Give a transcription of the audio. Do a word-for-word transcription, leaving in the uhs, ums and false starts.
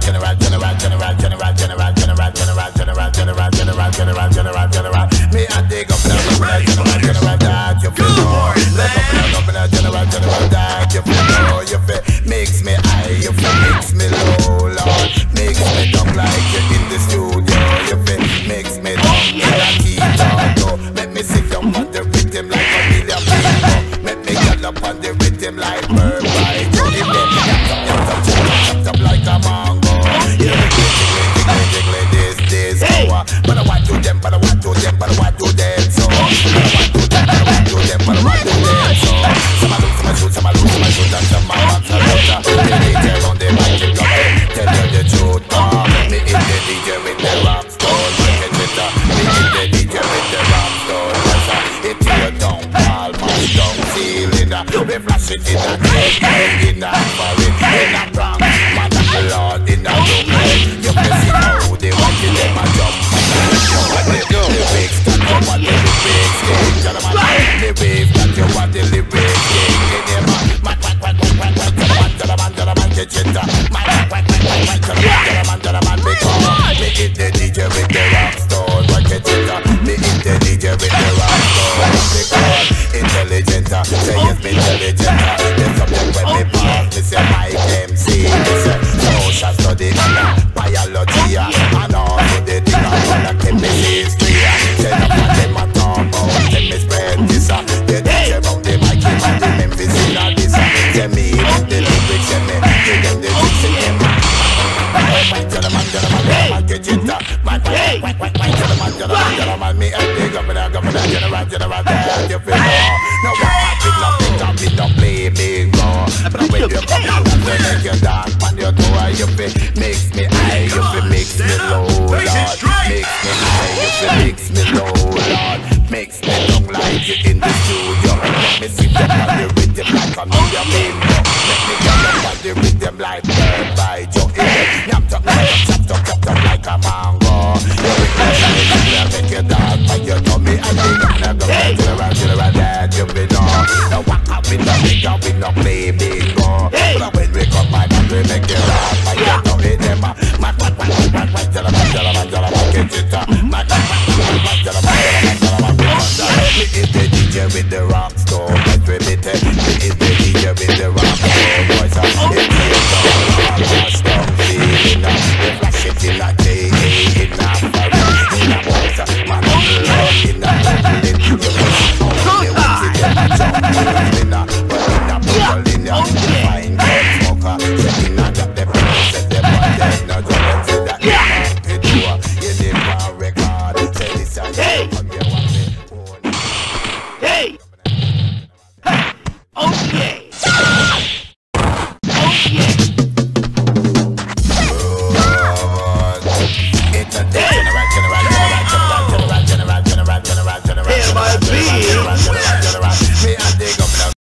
general, general, general, general, general, general, general, general, general, general, general, general, general. Me a dig up the governor, general, general, that you feel know. The governor, governor, general, general, that you feel know. You feel makes me high, you feel makes me low, Lord. Makes me dumb like you in the studio. You feel makes me dumb in a keyboard. Let me sit down on the rhythm like a million people. Let me get up on the rhythm like bird by Joe. If they yap up, yap up, yap up like a mango. You know me jiggling, jiggling, jiggling this, this, go. But I want to them, but I want to them, but I want to them, so. But I want to them, but I want to them, but I want to them, so. Some a look, some a shoot, some a look, some a shoot, and some a box a shooter. Me D J on the mic, you got it, tell you the truth, uh. Me in the D J with the rock stone, market hitter. Me in the D J with the rock stone, yes, uh. It tear down, ball, mash down, ceiling, uh. We flash it in a cake, in a foreign, in a prank. Man of the Lord, in a room, you can see how they want you, them a jump. The lyrics that you want, the lyrics, yeah, gentlemen. The wave that you want, the lyrics, yeah, yeah, man. Man, man, man, man, man, man, gentleman, gentleman, gentleman, get it, man, man, man, man, man, gentleman, gentleman, because me hit the D J with the rock stone, get it, me hit the D J with the rock stone, because intelligent, say yes, me intelligent. The subject when me pass, me say Mike M C, me say social study and biology, and also the thing I wanna keep me history. Say no for them a talk about, tell me spread this. The D J round the mic, him and the Memphis in a this. Say me with the lyrics, say me give them the tricks in him. Gentleman, gentleman, gentleman, get it. Man, man, man, man, gentleman, gentleman, gentleman, me and the governor, governor, general, general, that you feel more. No one happy, nothing, nothing, don't play me more. But when you come out and you make your dance on your toe, you feel makes me high, you feel makes me low, Lord. Makes me high, you feel makes me low, Lord. Makes me look like you in the studio. Let me sit up on the rhythm like a million people. Let me get up on the rhythm like bird by Joe. Yap top, chop top, chop top like a mango. You will make your dog, but you know me. I think I'm not gonna general, general, that you be know. Now what have we done, we don't we don't play me.